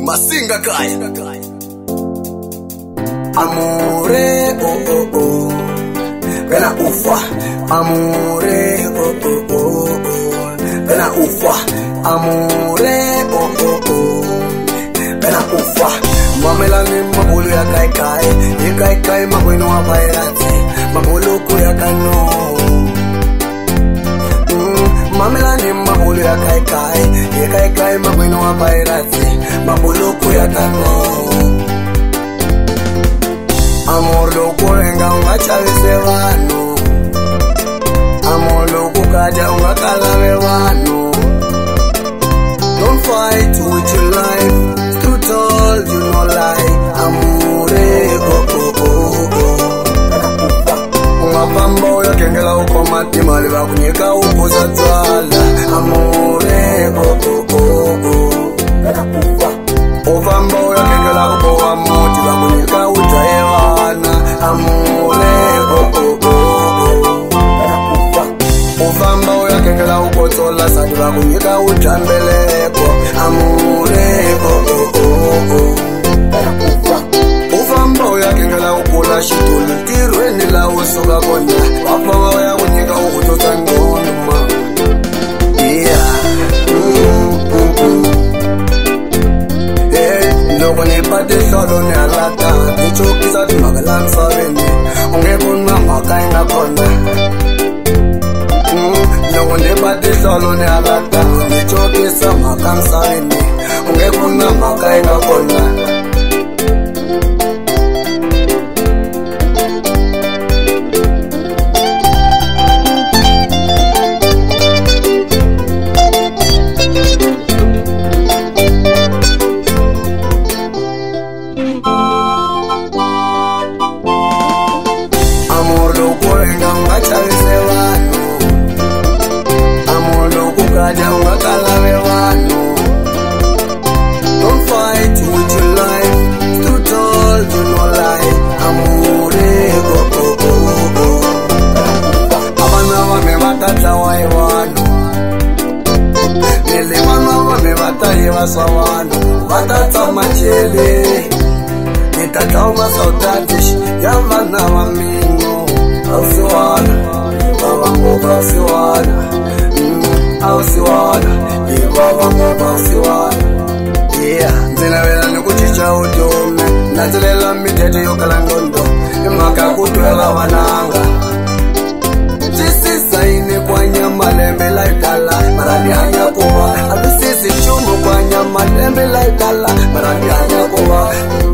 Masinga KHAI. Amore, oh oh oh, Gana ufa. Amore, oh oh oh, Gana ufa. Amore, oh oh oh, Gana ufa. Mamela ni mabulu ya KHAI. Ye KHAI mabwino wa pairati. Mabulu kuya kano. Mamela ni mabulu ya KHAI. Ye KHAI mabwino wa pairati. Mabulu kuya kano. Amor loco venga unga chavise vano. Amor loco kaja unga kalave vano. Don't fight with your life. It's too tall, you no lie. Amore, oh oh oh oh. Unga pambo ya kengela uko mati mali bakunyeka uko za twala. Amore, oh oh oh oh. Ovambo ya kengela uko wa moti bakunyeka utaewa. Amore, oh oh oh oh. Ufamba uyakengela ukotola sadula kunyika ujambeleko. Amore, oh oh oh oh. Ufamba uyakengela ukula shituli tirweni la usuka kona. Wapanga waya kunyika ukutota ngonuma. Yeah. Noko nipate solo ni alata. Nichokisa timagalan sabeni. Ungekuna makai na kona. Noko nipate solo ni alata. Nichokisa makan sabeni. Ungekuna makai na kona. Don't fight with your life. It's too tall, you no lie. Amore, oh oh oh oh. Abana wame batata waiwano. Nile mama wame bataiwa sawano. Batata machele. Nitata umasautatish. Yavana wamingo. Ausiwana. Babango ausiwana. Ausiwana, ibaba ngoba ausiwana. Yeah, nzina vela nikuchicha utume. Natelela mitete yokala ngondo. Imaka kutwela wananga. Sisi saini kwa nyama lembe laikala. Marani hanya kuwa. Atu sisi chumu kwa nyama lembe laikala. Marani hanya kuwa.